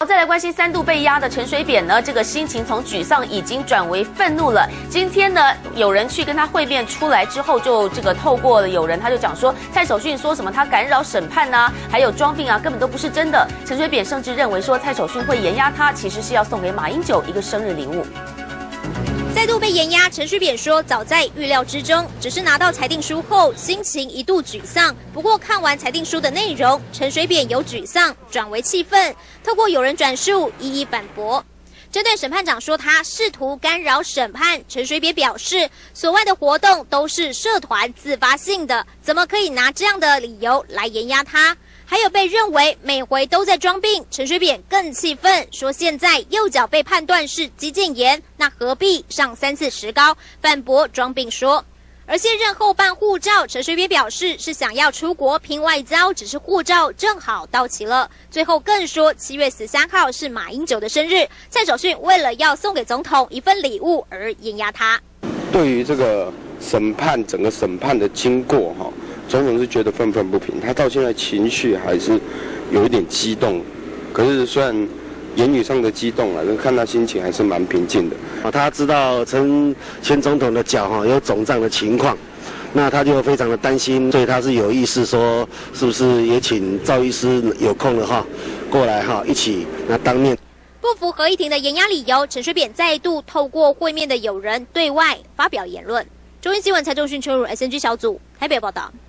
再来关心3度被压的陈水扁呢，这个心情从沮丧已经转为愤怒了。今天呢，有人去跟他会面出来之后，就透过了有人他就讲说，蔡守训说什么他干扰审判啊，还有装病啊，根本都不是真的。陈水扁甚至认为说蔡守训会严压他，其实是要送给马英九一个生日礼物。 再度被严压，陈水扁说早在预料之中，只是拿到裁定书后心情一度沮丧。不过看完裁定书的内容，陈水扁由沮丧转为气愤，透过有人转述一一反驳。针对审判长说他试图干扰审判，陈水扁表示，所谓的活动都是社团自发性的，怎么可以拿这样的理由来严压他？ 还有被认为每回都在装病，陈水扁更气愤，说现在右脚被判断是肌腱炎，那何必上3次石膏？反驳装病说。而卸任后办护照，陈水扁表示是想要出国拼外交，只是护照正好到期了。最后更说7月13号是马英九的生日，蔡守训为了要送给总统一份礼物而严压他。 对于这个整个审判的经过哈。 总统是觉得愤愤不平，他到现在情绪还是有一点激动，可是虽然言语上的激动了，但看他心情还是蛮平静的。 他知道前总统的脚有肿胀的情况，那他就非常的担心，所以他是有意识说，是不是也请赵医师有空了过来一起当面。 不服合议庭的严压理由，陈水扁再度透过会面的友人对外发表言论。中央新闻蔡仲勋、邱如 SNG 小组台北报道。